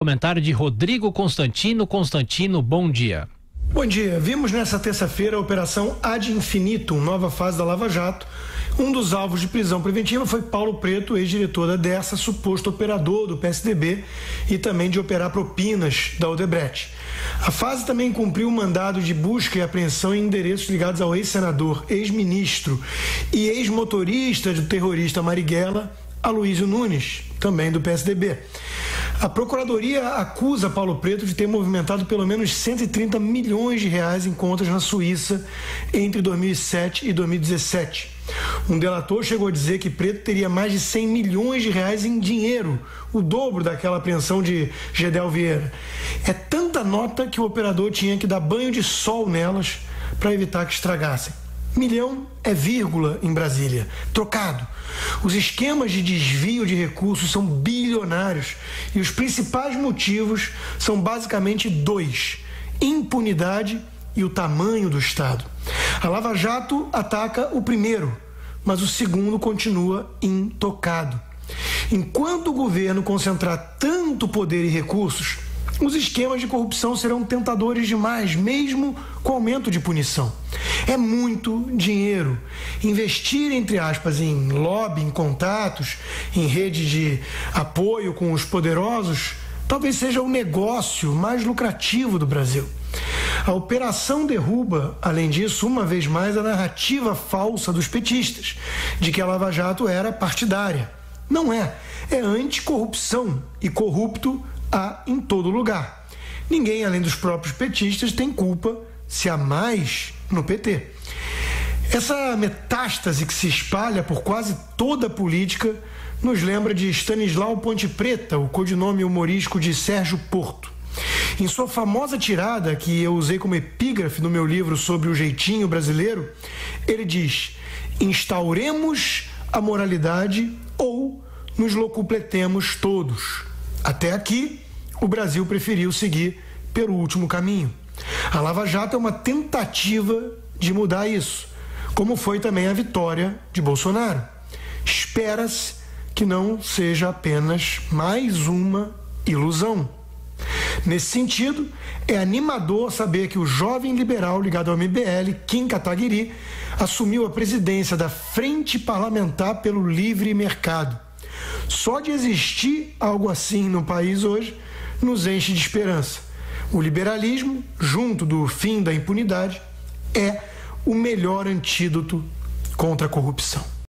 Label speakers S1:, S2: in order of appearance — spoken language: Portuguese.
S1: Comentário de Rodrigo Constantino. Constantino, bom dia.
S2: Bom dia. Vimos nessa terça-feira a Operação Ad Infinitum, nova fase da Lava Jato. Um dos alvos de prisão preventiva foi Paulo Preto, ex-diretor da Dersa, suposto operador do PSDB e também de operar propinas da Odebrecht. A fase também cumpriu o mandado de busca e apreensão em endereços ligados ao ex-senador, ex-ministro e ex-motorista do terrorista Marighella, Aloysio Nunes, também do PSDB. A Procuradoria acusa Paulo Preto de ter movimentado pelo menos 130 milhões de reais em contas na Suíça entre 2007 e 2017. Um delator chegou a dizer que Preto teria mais de 100 milhões de reais em dinheiro, o dobro daquela apreensão de Gedel Vieira. É tanta nota que o operador tinha que dar banho de sol nelas para evitar que estragassem. Milhão é vírgula em Brasília, trocado. Os esquemas de desvio de recursos são bilionários e os principais motivos são basicamente dois: impunidade e o tamanho do Estado. A Lava Jato ataca o primeiro, mas o segundo continua intocado. Enquanto o governo concentrar tanto poder e recursos, os esquemas de corrupção serão tentadores demais, mesmo com aumento de punição. É muito dinheiro. Investir, entre aspas, em lobby, em contatos, em rede de apoio com os poderosos, talvez seja o negócio mais lucrativo do Brasil. A operação derruba, além disso, uma vez mais, a narrativa falsa dos petistas, de que a Lava Jato era partidária. Não é. É anticorrupção e corrupto há em todo lugar. Ninguém, além dos próprios petistas, tem culpa se há mais no PT. Essa metástase que se espalha por quase toda a política nos lembra de Stanislau Ponte Preta, o codinome humorístico de Sérgio Porto. Em sua famosa tirada, que eu usei como epígrafe no meu livro sobre o jeitinho brasileiro, ele diz: instauremos a moralidade ou nos locupletemos todos. Até aqui, o Brasil preferiu seguir pelo último caminho. A Lava Jato é uma tentativa de mudar isso, como foi também a vitória de Bolsonaro. Espera-se que não seja apenas mais uma ilusão. Nesse sentido, é animador saber que o jovem liberal ligado ao MBL, Kim Kataguiri, assumiu a presidência da Frente Parlamentar pelo Livre Mercado. Só de existir algo assim no país hoje nos enche de esperança. O liberalismo, junto do fim da impunidade, é o melhor antídoto contra a corrupção.